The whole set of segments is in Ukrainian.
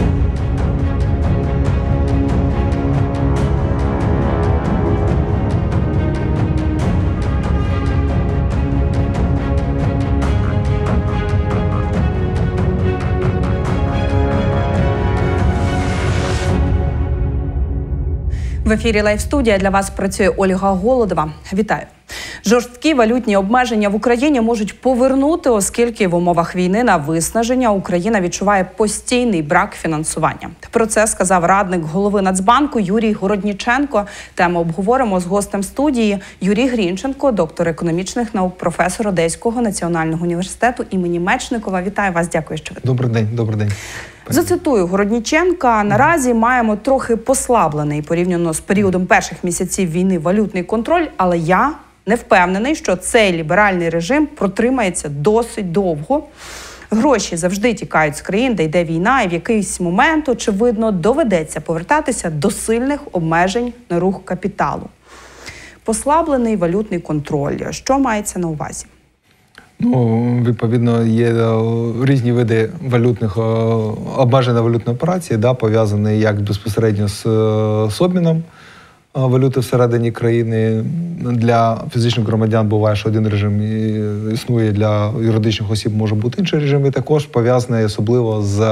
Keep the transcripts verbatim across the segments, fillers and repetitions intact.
В ефірі Лайв-студія для вас працює Ольга Голодова. Вітаю! Жорсткі валютні обмеження в Україні можуть повернути, оскільки в умовах війни на виснаження Україна відчуває постійний брак фінансування. Про це сказав радник голови Нацбанку Юрій Городніченко. Тему обговоримо з гостем студії Юрій Грінченко, доктор економічних наук, професор Одеського національного університету імені Мечникова. Вітаю вас, дякую, що ви тут. Добрий день, добрий день. Зацитую Городніченка. Наразі маємо трохи послаблений порівняно з періодом перших місяців війни валютний контроль, але я не впевнений, що цей ліберальний режим протримається досить довго. Гроші завжди тікають з країн, де йде війна, і в якийсь момент, очевидно, доведеться повертатися до сильних обмежень на рух капіталу. Послаблений валютний контроль. Що мається на увазі? Ну, відповідно, є різні види валютних обмежень на валютні операції, да, пов'язані як безпосередньо з, з обміном валюти всередині країни. Для фізичних громадян буває, що один режим існує, для юридичних осіб може бути інший режим, і також пов'язаний особливо з,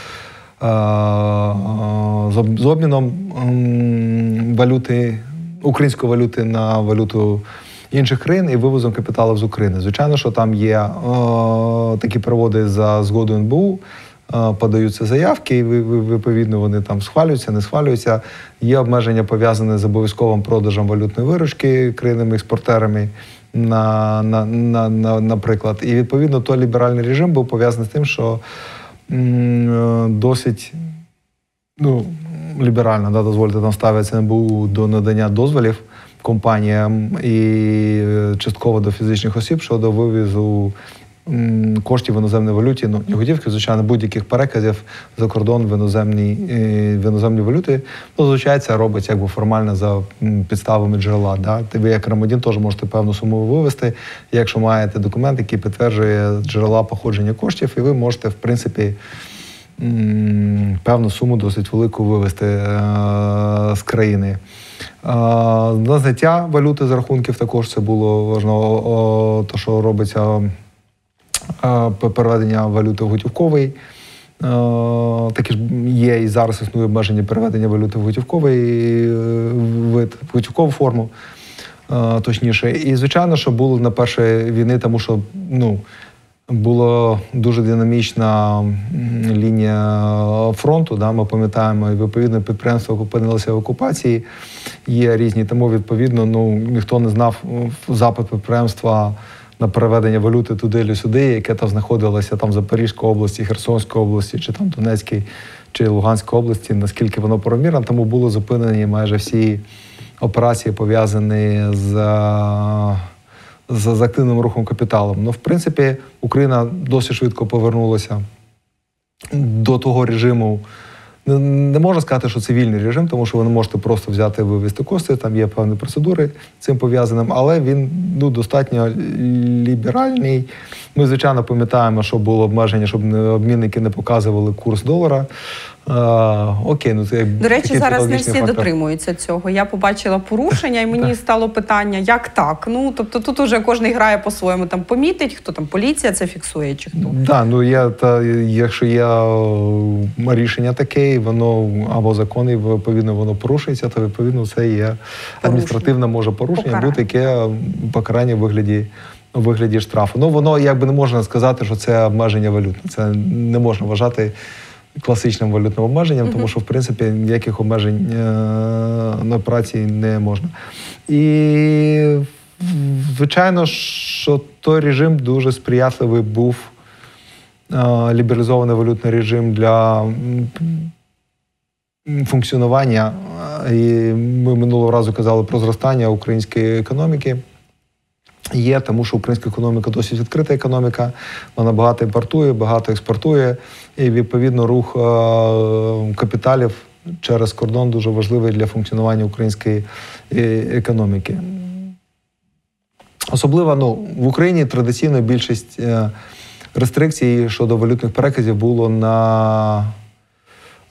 з обміном валюти, української валюти на валюту інших країн і вивозом капіталу з України. Звичайно, що там є е, такі переводи за згодою ен бе у, е, подаються заявки, і відповідно вони там схвалюються, не схвалюються. Є обмеження пов'язані з обов'язковим продажем валютної виручки країнами-експортерами, на, на, на, на, наприклад. І відповідно той ліберальний режим був пов'язаний з тим, що м, досить ну, ліберально, да, дозвольте, там ставиться ен бе у до надання дозволів компаніям і частково до фізичних осіб щодо вивізу коштів в іноземній валюті, ну, не готівки, звичайно, будь-яких переказів за кордон в іноземній, в іноземній валюті. Ну, звичайно, це робить якби формально за підставами джерела. Да? Ви як громадян теж можете певну суму вивести, якщо маєте документ, який підтверджує джерела походження коштів, і ви можете, в принципі, певну суму досить велику вивести е з країни. На зняття валюти з рахунків також це було важливо, то, що робиться переведення валюти в готівковий. Такі ж є і зараз існує обмеження переведення валюти в готівковий вид, в готівкову форму, точніше. І, звичайно, що було на першій війни, тому що, ну, була дуже динамічна лінія фронту, да, ми пам'ятаємо, і відповідно підприємства опинилися в окупації, є різні, тому відповідно, ну, ніхто не знав запит підприємства на переведення валюти туди чи сюди, яке там знаходилося там в Запорізькій області, Херсонській області, чи там Донецькій, чи Луганській області, наскільки воно правомірно, тому були зупинені майже всі операції, пов'язані з з активним рухом капіталом. Ну, в принципі, Україна досить швидко повернулася до того режиму. Не, не можна сказати, що це вільний режим, тому що ви не можете просто взяти і вивести кошти, там є певні процедури з цим пов'язаним, але він, ну, достатньо ліберальний. Ми, звичайно, пам'ятаємо, що було обмеження, щоб обмінники не показували курс долара. А, окей, ну це До речі, зараз не всі фактор. дотримуються цього. Я побачила порушення, і мені стало питання, як так? Ну, тобто тут уже кожен грає по-своєму, там помітить, хто там, поліція це фіксує чи хто? Да, ну я та якщо є рішення таке, воно або закон, і відповідно воно порушується, то відповідно це є адміністративне може порушення, покарання. Будь-яке покарання в вигляді у вигляді штрафу. Ну, воно якби не можна сказати, що це обмеження валютне. Це не можна вважати класичним валютним обмеженням, тому що, в принципі, ніяких обмежень на операції не можна. І, звичайно, що той режим дуже сприятливий був, лібералізований валютний режим для функціонування. І ми минулого разу казали про зростання української економіки. Є, тому що українська економіка досить відкрита економіка, вона багато імпортує, багато експортує, і, відповідно, рух е капіталів через кордон дуже важливий для функціонування української економіки. Особливо, ну, в Україні традиційно більшість е рестрикцій щодо валютних переказів було на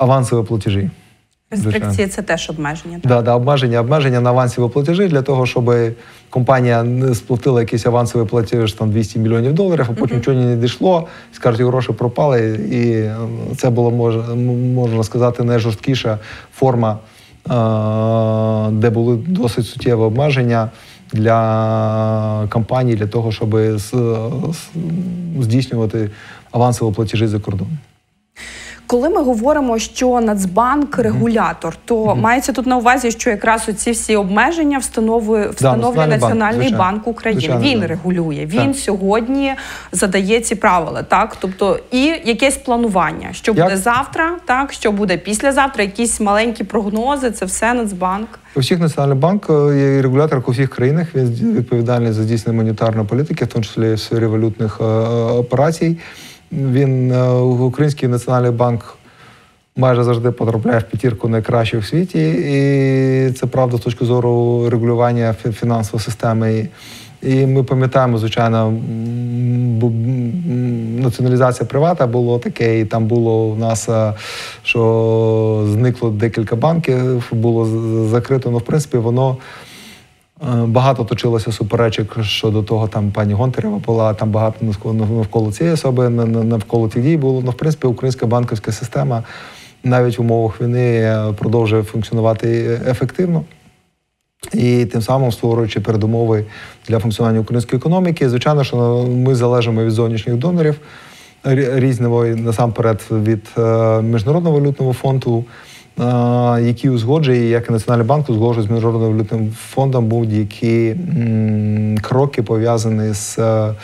авансові платежі. Рестрикції – це теж обмеження, так? Да, да, обмеження, обмеження на авансові платежі для того, щоб компанія не сплатила якийсь авансовий платеж там двісті мільйонів доларів, а потім нічого не дійшло, скажуть, гроші пропали. І це було, можна, можна сказати, найжорсткіша форма, де були досить суттєві обмеження для компаній, для того, щоб здійснювати авансові платежі за кордоном. Коли ми говоримо, що Нацбанк – регулятор, то mm-hmm. мається тут на увазі, що якраз оці всі обмеження встановлює, встановлює да, Національний банк, банк України. Звичайно, він да. регулює, він так. сьогодні задає ці правила, так? Тобто і якесь планування, що Як? буде завтра, так? Що буде післязавтра, якісь маленькі прогнози, це все Нацбанк. У всіх Національний банк є регулятор у всіх країнах, він відповідальний за здійснення монетарної політики, в тому числі в сфері валютних операцій. Він, Український Національний банк, майже завжди потрапляє в п'ятірку найкращих в світі. І це правда з точки зору регулювання фінансової системи. І ми пам'ятаємо, звичайно, націоналізація привата було таке, і там було у нас, що зникло декілька банків, було закрито, але в принципі воно багато точилося суперечок щодо того, там пані Гонтарева була, там багато навколо цієї особи, навколо тих дій було. Ну, в принципі, українська банківська система навіть в умовах війни продовжує функціонувати ефективно. І тим самим створюючи передумови для функціонування української економіки. Звичайно, що ми залежимо від зовнішніх донорів різного, насамперед від Міжнародного валютного фонду, які узгоджує, як і Національний банк узгоджує з Міжнародним валютним фондом будь-які кроки, пов'язані з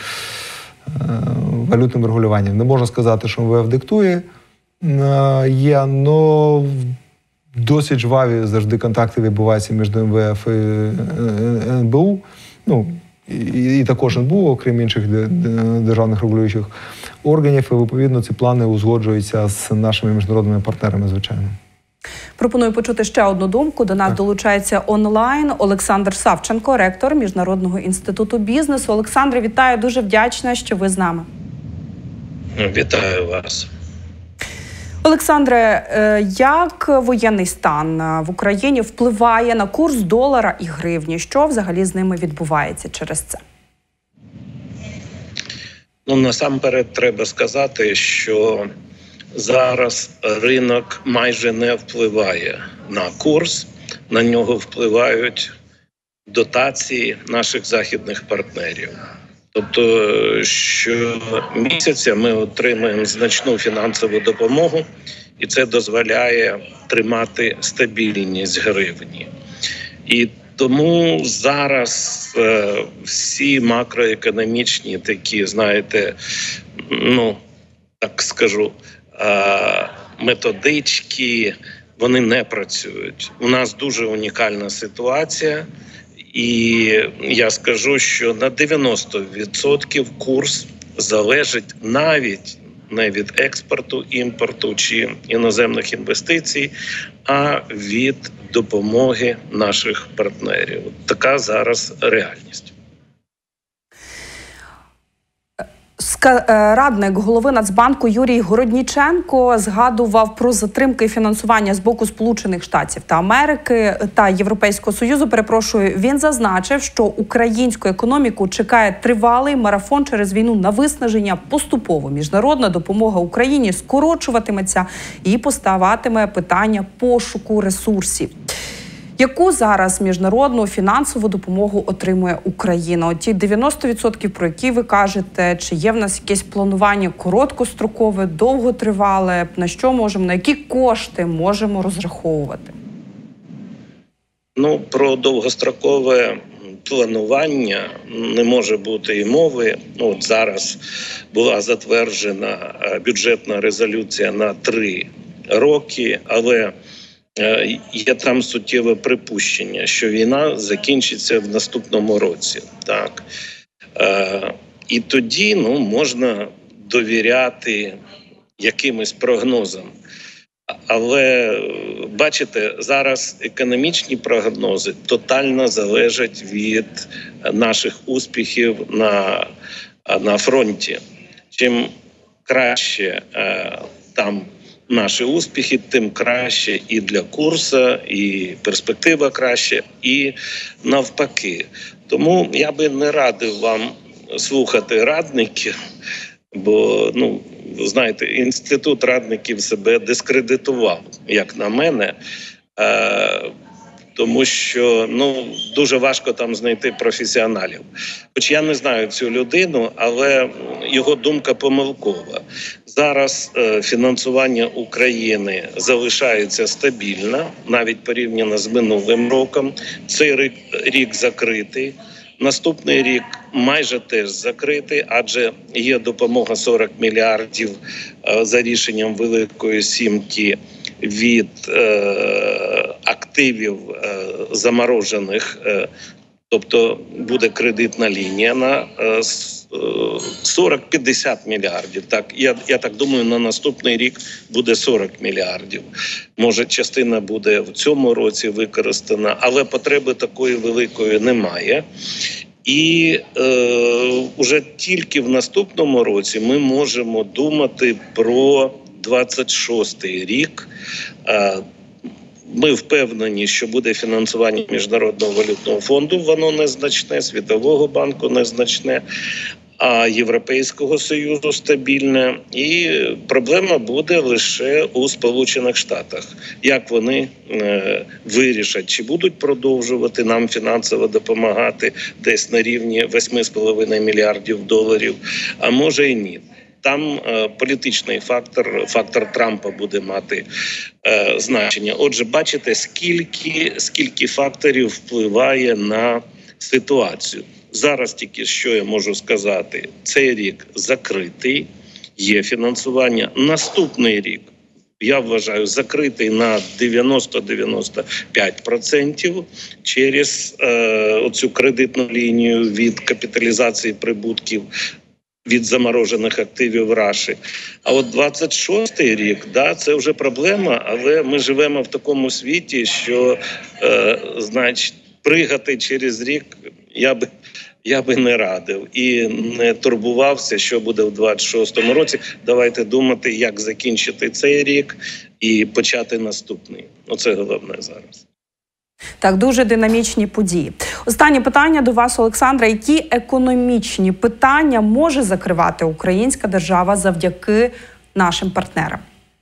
валютним регулюванням. Не можна сказати, що ем ве еф диктує, є, але досить жваві завжди контакти відбуваються між ем ве еф і ен бе у, ну, і, і також ен бе у, окрім інших державних регулюючих органів, і відповідно ці плани узгоджуються з нашими міжнародними партнерами, звичайно. Пропоную почути ще одну думку. До нас так. долучається онлайн Олександр Савченко, ректор Міжнародного інституту бізнесу. Олександре, вітаю, дуже вдячна, що ви з нами. Вітаю вас. Олександре, як воєнний стан в Україні впливає на курс долара і гривні? Що взагалі з ними відбувається через це? Ну, насамперед треба сказати, що зараз ринок майже не впливає на курс, на нього впливають дотації наших західних партнерів. Тобто щомісяця ми отримуємо значну фінансову допомогу, і це дозволяє тримати стабільність гривні. І тому зараз е, всі макроекономічні такі, знаєте, ну, так скажу, е, методички, вони не працюють. У нас дуже унікальна ситуація. І я скажу, що на дев'яносто відсотків курс залежить навіть не від експорту, імпорту чи іноземних інвестицій, а від допомоги наших партнерів. Така зараз реальність. Радник голови Нацбанку Юрій Городніченко згадував про затримки фінансування з боку Сполучених Штатів та Америки та Європейського Союзу. Перепрошую, він зазначив, що українську економіку чекає тривалий марафон через війну на виснаження. Поступово міжнародна допомога Україні скорочуватиметься і поставатиме питання пошуку ресурсів. Яку зараз міжнародну фінансову допомогу отримує Україна? Ті дев'яносто відсотків, про які ви кажете, чи є в нас якесь планування короткострокове, довготривале? На що можемо, на які кошти можемо розраховувати? Ну, про довгострокове планування не може бути і мови. Ну, от зараз була затверджена бюджетна резолюція на три роки, але є там суттєве припущення, що війна закінчиться в наступному році. Так. Е, і тоді ну, можна довіряти якимось прогнозам. Але, бачите, зараз економічні прогнози тотально залежать від наших успіхів на, на фронті. Чим краще е, там наші успіхи, тим краще і для курсу, і перспектива краще, і навпаки. Тому я би не радив вам слухати радників, бо, ну, знаєте, інститут радників себе дискредитував, як на мене, е- тому що, ну, дуже важко там знайти професіоналів. Хоч я не знаю цю людину, але його думка помилкова. Зараз е, фінансування України залишається стабільно, навіть порівняно з минулим роком. Цей рік, рік закритий. Наступний рік майже теж закритий, адже є допомога сорок мільярдів е, за рішенням Великої Сімки від е, активів е, заморожених, е, тобто буде кредитна лінія на е, сорок-п'ятдесят мільярдів. Так, я, я так думаю, на наступний рік буде сорок мільярдів. Може, частина буде в цьому році використана, але потреби такої великої немає. І е, вже тільки в наступному році ми можемо думати про двадцять шостий рік. Е, Ми впевнені, що буде фінансування Міжнародного валютного фонду, воно незначне, Світового банку незначне, а Європейського Союзу стабільне. І проблема буде лише у Сполучених Штатах. Як вони е, вирішать, чи будуть продовжувати нам фінансово допомагати десь на рівні восьми з половиною мільярдів доларів, а може і ні. Там е, політичний фактор, фактор Трампа буде мати е, значення. Отже, бачите, скільки, скільки факторів впливає на ситуацію. Зараз тільки що я можу сказати, цей рік закритий, є фінансування. Наступний рік, я вважаю, закритий на дев'яносто - дев'яносто п'ять відсотків через е, оцю кредитну лінію від капіталізації прибутків від заморожених активів Раші. А от двадцять шостий рік, да, це вже проблема, але ми живемо в такому світі, що, е, значить, пригати через рік я би, я би не радив і не турбувався, що буде в двадцять шостому році. Давайте думати, як закінчити цей рік і почати наступний. Оце головне зараз. Так, дуже динамічні події. Останнє питання до вас, Олександра. Які економічні питання може закривати українська держава завдяки нашим партнерам?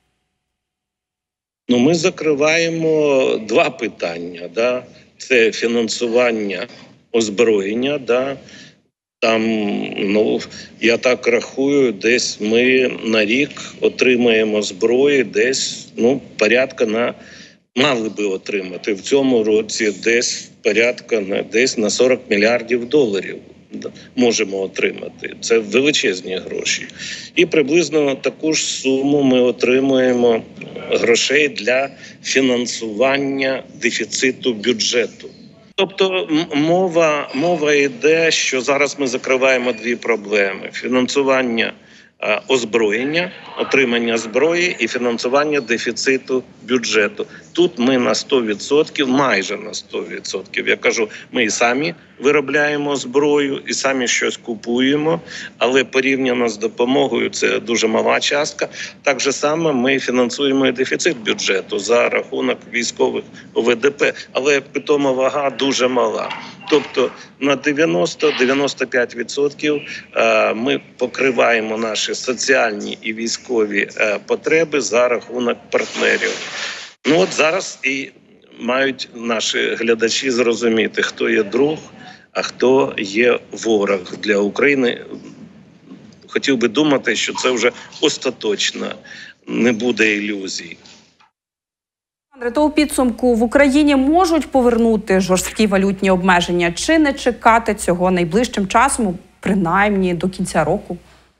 Ну, ми закриваємо два питання. Да? Це фінансування озброєння. Да? Там, ну, я так рахую, десь ми на рік отримаємо зброї десь, ну, порядка на... Мали би отримати в цьому році десь порядка на десь на сорок мільярдів доларів можемо отримати. Це величезні гроші. І приблизно таку ж суму ми отримуємо грошей для фінансування дефіциту бюджету. Тобто мова, мова йде, що зараз ми закриваємо дві проблеми: фінансування озброєння, отримання зброї і фінансування дефіциту бюджету. Тут ми на сто відсотків, майже на сто відсотків. Я кажу, ми і самі виробляємо зброю, і самі щось купуємо, але порівняно з допомогою це дуже мала частка. Так же само ми фінансуємо і дефіцит бюджету за рахунок військових О В Д П, але питома вага дуже мала. Тобто на дев'яносто - дев'яносто п'ять відсотків ми покриваємо наші соціальні і військові потреби за рахунок партнерів. Ну от зараз і мають наші глядачі зрозуміти, хто є друг, а хто є ворог для України. Хотів би думати, що це вже остаточно, не буде ілюзій. То у підсумку в Україні можуть повернути жорсткі валютні обмеження, чи не чекати цього найближчим часом, принаймні до кінця року?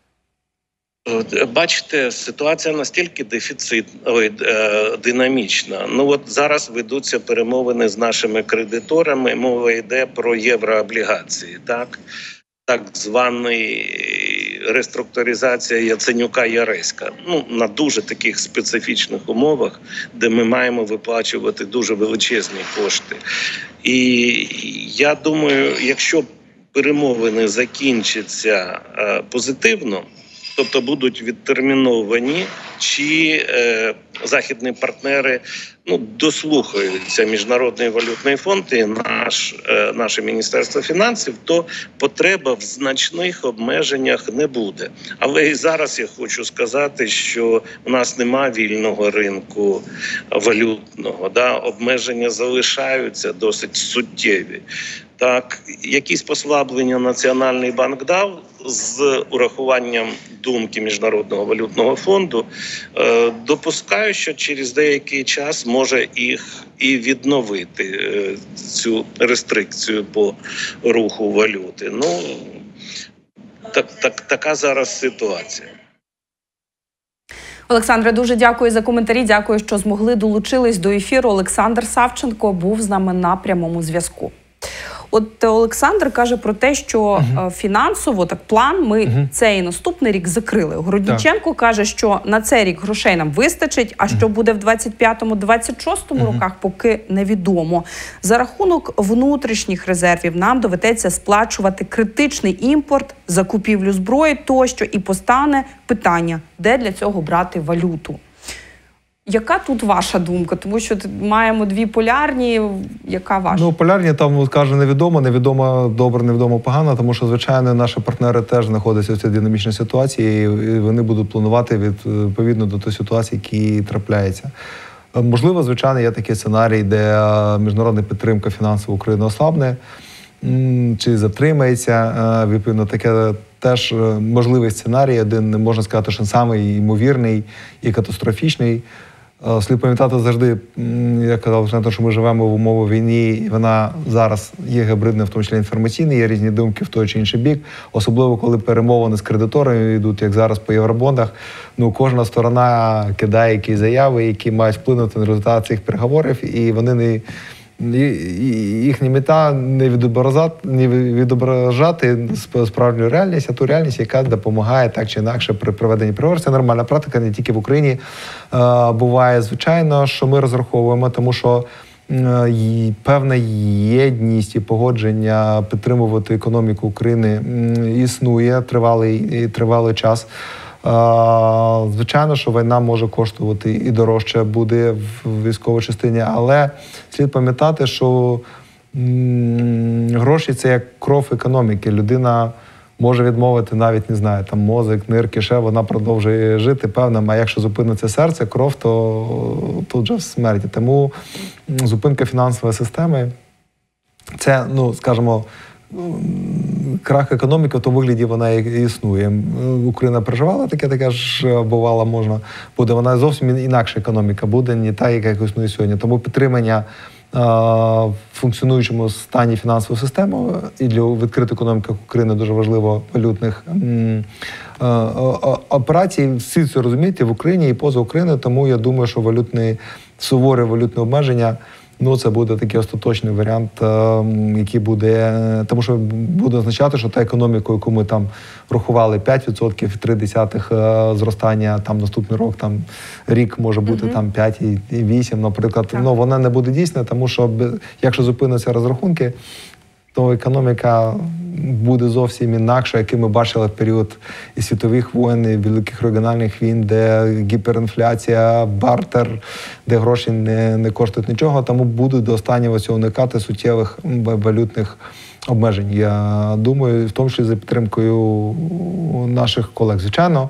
Бачите, ситуація настільки дефіцит, ой, динамічна. Ну от зараз ведуться перемовини з нашими кредиторами, мова йде про єврооблігації, так? Так званий реструктуризація Яценюка-Яреська. Ну, на дуже таких специфічних умовах, де ми маємо виплачувати дуже величезні кошти. І я думаю, якщо перемовини закінчаться позитивно, тобто будуть відтерміновані, чи е, західні партнери ну, дослухаються Міжнародний валютний фонд і наш, е, наше Міністерство фінансів, то потреба в значних обмеженнях не буде. Але і зараз я хочу сказати, що у нас немає вільного ринку валютного, да? Обмеження залишаються досить суттєві. Так, якісь послаблення Національний банк дав з урахуванням думки Міжнародного валютного фонду. Е, допускаю, що через деякий час може їх і відновити, е, цю рестрикцію по руху валюти. Ну, так, так, така зараз ситуація. Олександре, дуже дякую за коментарі. Дякую, що змогли долучились до ефіру. Олександр Савченко був з нами на прямому зв'язку. От Олександр каже про те, що uh-huh. фінансово, так план, ми uh-huh. цей і наступний рік закрили. Грудніченко так. каже, що на цей рік грошей нам вистачить, а що буде в двадцять п'ятому - двадцять шостому uh-huh. роках, поки невідомо. За рахунок внутрішніх резервів нам доведеться сплачувати критичний імпорт, закупівлю зброї тощо, і постане питання, де для цього брати валюту. Яка тут ваша думка? Тому що маємо дві полярні. Яка ваша? Ну, полярні, там, каже, невідомо. Невідомо добре, невідомо погано, тому що, звичайно, наші партнери теж знаходяться в цій динамічній ситуації, і вони будуть планувати відповідно до тої ситуації, які трапляється. Можливо, звичайно, є такий сценарій, де міжнародна підтримка фінансова України ослабне, чи затримається. Відповідно, таке теж можливий сценарій, один, можна сказати, що самий ймовірний і катастрофічний. Слід пам'ятати завжди, я казав, що ми живемо в умовах війни, і вона зараз є гібридна, в тому числі інформаційна, є різні думки в той чи інший бік, особливо коли перемовини з кредиторами йдуть, як зараз по євробондах. Ну, кожна сторона кидає якісь заяви, які мають вплинути на результат цих переговорів, і вони не... їхня мета не відображати, не відображати справжню реальність, а ту реальність, яка допомагає так чи інакше при проведенні переговорів. Це нормальна практика, не тільки в Україні е, буває. Звичайно, що ми розраховуємо, тому що е, певна єдність і погодження підтримувати економіку України е, існує тривалий, тривалий час. Звичайно, що війна може коштувати і дорожче буде в військовій частині, але слід пам'ятати, що гроші – це як кров економіки. Людина може відмовити навіть, не знаю, там мозок, нирки, ще вона продовжує жити певним, а якщо зупиниться серце, кров, то тут вже смерті. Тому зупинка фінансової системи – це, ну, скажімо, крах економіки, в тому вигляді вона існує. Україна переживала таке, таке ж бувало, можна буде. Вона зовсім інакша економіка буде, не та, яка існує сьогодні. Тому підтримання е, в функціонуючому стані фінансової системи і для відкритої економіки України дуже важливо валютних е, е, операцій. Всі це розуміють і в Україні, і поза Україною. Тому я думаю, що валютні, суворі валютні обмеження, ну, це буде такий остаточний варіант, який буде, тому що буде означати, що та економіка, яку ми там рахували п'ять відсотків, три десятих зростання, там наступний рік, там рік може бути mm-hmm. там п'ять і вісім, наприклад, так. ну, вона не буде дійсна, тому що якщо зупиняться розрахунки, то економіка буде зовсім інакша, який ми бачили в період і світових воєн, і великих регіональних війн, де гіперінфляція, бартер, де гроші не, не коштують нічого, тому будуть до останнього цього уникати суттєвих валютних обмежень. Я думаю, в тому числі за підтримкою наших колег. Звичайно,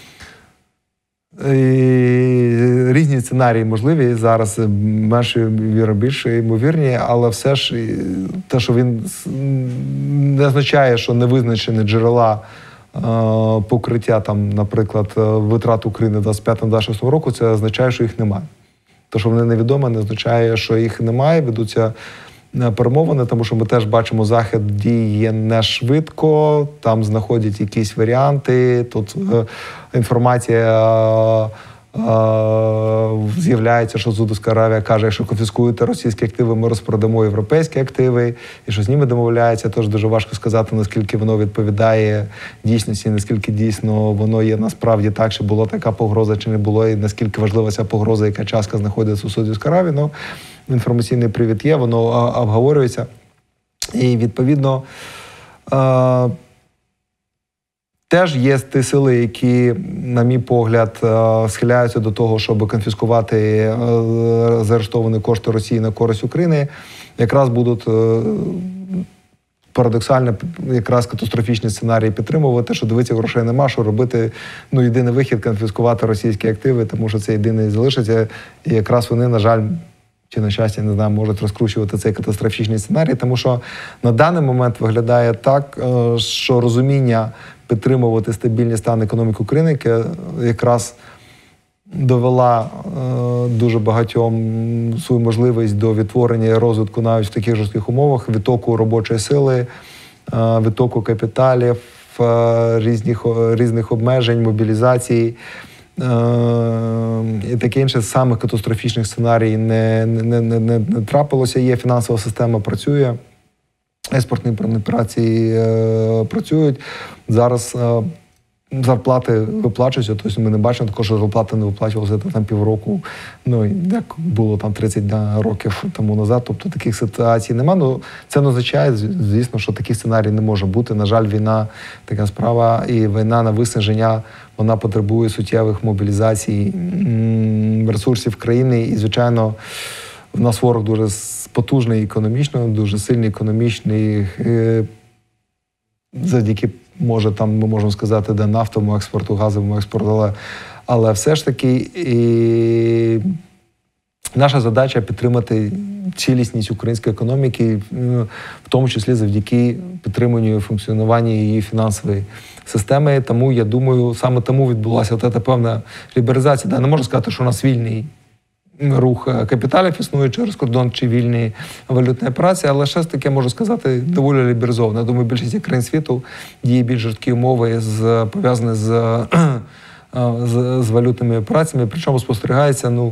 різні сценарії можливі, зараз менше віра, більше ймовірні, але все ж те, що він не означає, що не визначені джерела покриття, там, наприклад, витрат України в двадцять п'ятому - двадцять шостому року, це означає, що їх немає. Те, що вони невідомі, не означає, що їх немає, ведуться перемовини, тому що ми теж бачимо, Захід діє не швидко, там знаходять якісь варіанти, тут е, інформація е, е, з'являється, що Саудовська Аравія каже, якщо конфіскуєте російські активи, ми розпродамо європейські активи, і що з ними домовляється, тож дуже важко сказати, наскільки воно відповідає дійсності, наскільки дійсно воно є насправді так, чи була така погроза, чи не було, і наскільки важлива ця погроза, яка часто знаходиться у Саудівській Аравії. Ну, інформаційний привід є, воно обговорюється. І, відповідно, Теж є ті сили, які, на мій погляд, схиляються до того, щоб конфіскувати заарештовані кошти Росії на користь України, якраз будуть парадоксально якраз катастрофічні сценарії підтримувати, що дивиться, грошей нема, що робити, ну, єдиний вихід – конфіскувати російські активи, тому що це єдиний залишиться. І якраз вони, на жаль, чи на щастя, не знаю, можуть розкручувати цей катастрофічний сценарій, тому що на даний момент виглядає так, що розуміння підтримувати стабільний стан економіки України, яке якраз довела е, дуже багатьом свою можливість до відтворення і розвитку навіть в таких жорстких умовах, відтоку робочої сили, е, відтоку капіталів, е, різних, різних обмежень, мобілізації е, і таке інше. Самих катастрофічних сценарій не, не, не, не, не трапилося. Є фінансова система, працює, експортні операції е, працюють. Зараз е, зарплати виплачуються, тобто ми не бачимо такого, що зарплати не виплачувалися там півроку, ну, як було там тридцять років тому назад, тобто таких ситуацій немає. Ну, це не означає, звісно, що такий сценарій не може бути. На жаль, війна така справа, і війна на виснаження, вона потребує суттєвих мобілізацій ресурсів країни, і, звичайно, в нас ворог дуже потужний економічно, дуже сильний економічний, завдяки, може, там ми можемо сказати, де нафтовому експорту, газовому експорту, але, але все ж таки і наша задача підтримати цілісність української економіки, в тому числі завдяки підтриманню і функціонуванню її фінансової системи. Тому, я думаю, саме тому відбулася от ця певна лібералізація. Я не можу сказати, що у нас вільний рух капіталів існує через кордон чи вільні валютні операції, але ще таке, можу сказати, доволі лібералізовано. Думаю, більшість країн світу діє більш жорсткі умови, з, пов'язані з, з, з валютними операціями, причому спостерігається, ну,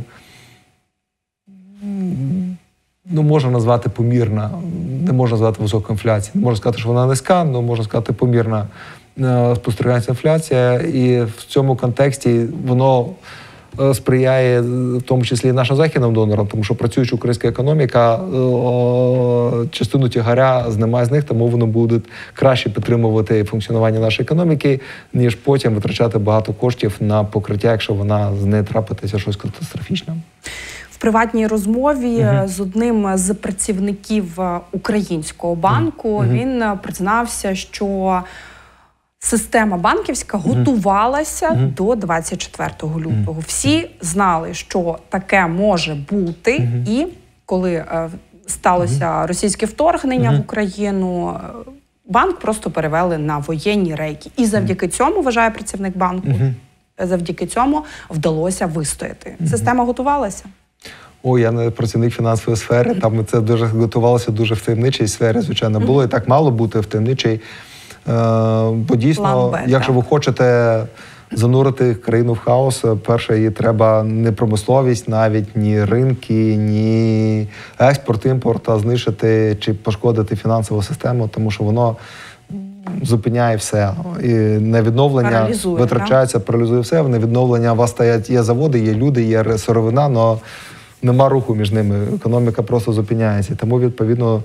ну, можна назвати помірна, не можна назвати висока інфляція. Не можна сказати, що вона низька, але можна сказати помірна спостерігається інфляція, і в цьому контексті воно сприяє в тому числі і нашим західним донорам, тому що працююча українська економіка, частину тягаря знімає з них, тому вони будуть краще підтримувати функціонування нашої економіки, ніж потім витрачати багато коштів на покриття, якщо вона з нею трапиться щось катастрофічне. В приватній розмові uh-huh. з одним з працівників українського банку uh-huh. він признався, що система банківська готувалася uh-huh. до двадцять четвертого лютого. Uh-huh. Всі знали, що таке може бути, uh-huh. і коли е, сталося uh-huh. російське вторгнення uh-huh. в Україну, банк просто перевели на воєнні рейки. І завдяки uh-huh. цьому, вважає працівник банку, uh-huh. завдяки цьому вдалося вистояти. Uh-huh. Система готувалася? О, я не працівник фінансової сфери, там це дуже готувалося дуже в таємничій сфері, звичайно, було, і так мало бути в таємничій. Бо дійсно, якщо ви хочете занурити країну в хаос, перше, їй треба не промисловість, навіть ні ринки, ні експорт, імпорт, а знищити чи пошкодити фінансову систему, тому що воно зупиняє все. І на відновлення паралізує, витрачається, паралізує все. На відновлення у вас стоять, є заводи, є люди, є сировина, але нема руху між ними. Економіка просто зупиняється. Тому, відповідно,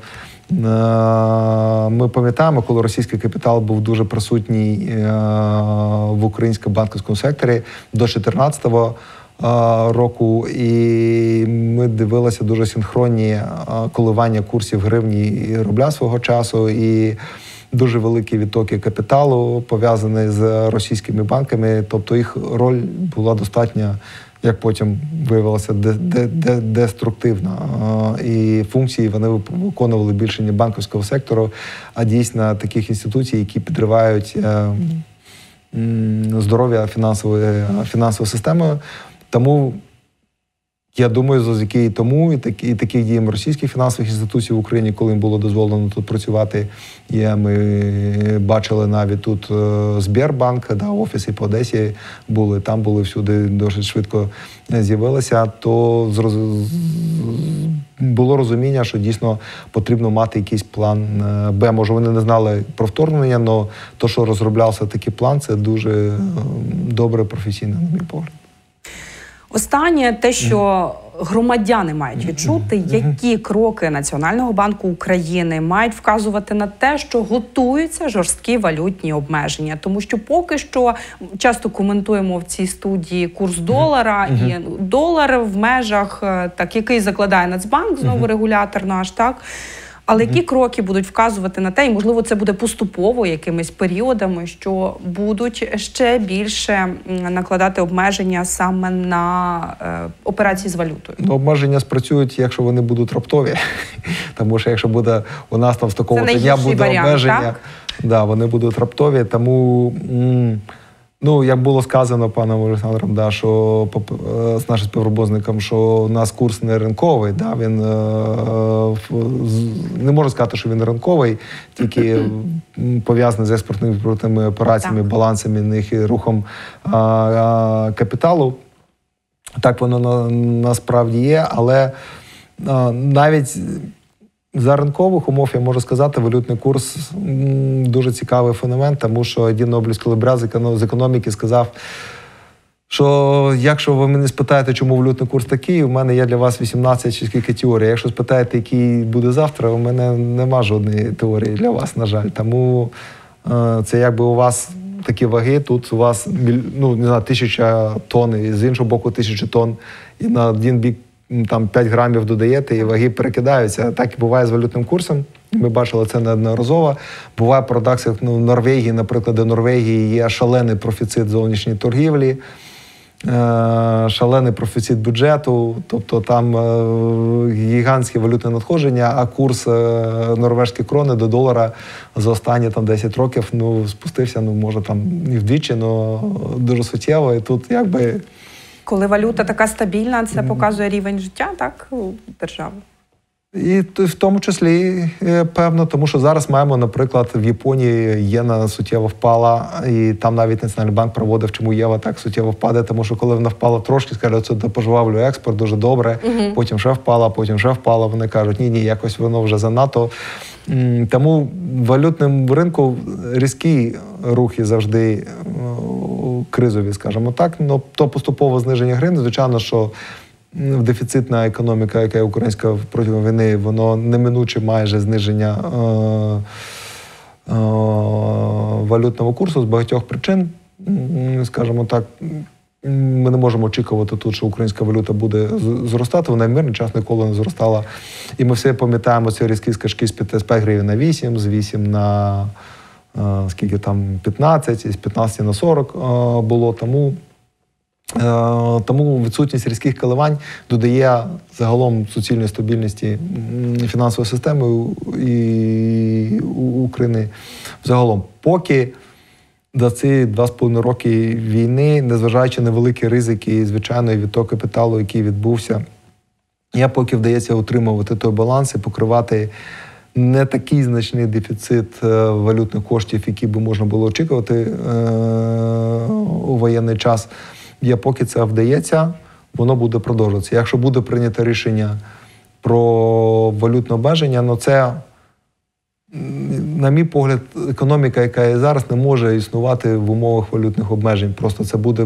ми пам'ятаємо, коли російський капітал був дуже присутній в українському банківському секторі до дві тисячі чотирнадцятого року, і ми дивилися дуже синхронні коливання курсів гривні і рубля свого часу, і дуже великі відтоки капіталу пов'язані з російськими банками, тобто їх роль була достатньо, як потім виявилося, деструктивна. І функції вони виконували більше не банківського сектору, а дійсно таких інституцій, які підривають здоров'я фінансової, фінансової системи. Тому, я думаю, завдяки тому і, так, і таких діям російських фінансових інституцій в Україні, коли їм було дозволено тут працювати, є, ми бачили навіть тут Сбербанк, да, офіси по Одесі були, там були всюди, досить швидко з'явилися, то зроз... було розуміння, що дійсно потрібно мати якийсь план Б. Може, вони не знали про вторгнення, але то, що розроблявся такий план, це дуже добре, професійно, на мій погляд. Останнє, те, що громадяни мають відчути, які кроки Національного банку України мають вказувати на те, що готуються жорсткі валютні обмеження. Тому що поки що часто коментуємо в цій студії курс долара, uh-huh. і долар в межах, так, який закладає Нацбанк, знову uh-huh. регулятор наш, так? Але які кроки будуть вказувати на те, і, можливо, це буде поступово якимись періодами, що будуть ще більше накладати обмеження саме на е, операції з валютою? Ну, обмеження спрацюють, якщо вони будуть раптові. Тому що якщо буде у нас там з такого дня буде варіант, обмеження, так? Да, вони будуть раптові, тому... М- Ну, як було сказано паном Олександром, да, що з нашим співробітником, що у нас курс не ринковий, да, він не можу сказати, що він ринковий, тільки пов'язаний з експортними операціями, так. балансами них і рухом а, а, капіталу. Так воно на, насправді є, але а, навіть за ринкових умов, я можу сказати, валютний курс м, дуже цікавий феномен, тому що один Нобелівський лауреат з економіки сказав, що якщо ви мене спитаєте, чому валютний курс такий, у мене є для вас вісімнадцять чи скільки теорій. Якщо спитаєте, який буде завтра, у мене нема жодної теорії для вас, на жаль. Тому е, це якби у вас такі ваги, тут у вас ну, не знаю, тисяча тонн, і з іншого боку тисяча тонн, і на один бік там п'ять грамів додаєте, і ваги перекидаються. Так і буває з валютним курсом. Ми бачили це неодноразово. Буває в парадоксах, ну, в Норвегії, наприклад, у Норвегії є шалений профіцит зовнішньої торгівлі, шалений профіцит бюджету, тобто там гігантське валютне надходження, а курс норвежської крони до долара за останні там десять років ну, спустився, ну, може, там не вдвічі, але дуже суттєво. І тут якби... Коли валюта така стабільна, це показує рівень життя, так, держави? І в тому числі, певно, тому що зараз маємо, наприклад, в Японії єна суттєво впала, і там навіть Національний банк проводив, чому єва так суттєво впаде, тому що коли вона впала трошки, сказали, це пожвавлює експорт, дуже добре, угу. потім ще впала, потім ще впала, вони кажуть, ні-ні, якось воно вже занадто. Тому в валютному ринку різкі рухи завжди кризові, скажімо так, ну, то поступове зниження гривні, звичайно, що дефіцитна економіка, яка є українська протягом війни, воно неминуче майже зниження е, е, валютного курсу з багатьох причин, скажімо так. Ми не можемо очікувати тут, що українська валюта буде зростати, вона мирний час ніколи не зростала. І ми всі пам'ятаємо ці різкі скачки з п'яти гривень на вісім, з вісім на е, скільки там, п'ятнадцять, з п'ятнадцяти на сорок е, було. Тому, е, тому відсутність різких коливань додає загалом суцільної стабільності фінансової системи і України взагалом. Поки за ці два з половиною роки війни, незважаючи на великі ризики і, звичайно, відток капіталу, який відбувся, я поки вдається утримувати той баланс і покривати не такий значний дефіцит валютних коштів, які би можна було очікувати у воєнний час. Я поки це вдається, воно буде продовжуватися. Якщо буде прийнято рішення про валютне обмеження, ну це, на мій погляд, економіка, яка є зараз, не може існувати в умовах валютних обмежень. Просто це буде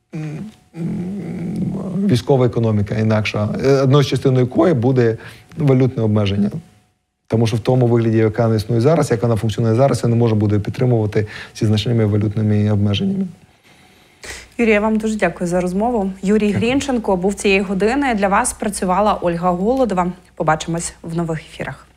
військова економіка інакша, одною з частиною якої буде валютне обмеження. Тому що в тому вигляді, яка вона існує зараз, як вона функціонує зараз, це не може буде підтримувати зі значними валютними обмеженнями. Юрій, я вам дуже дякую за розмову. Юрій Грінченко був цієї години. Для вас працювала Ольга Голодова. Побачимось в нових ефірах.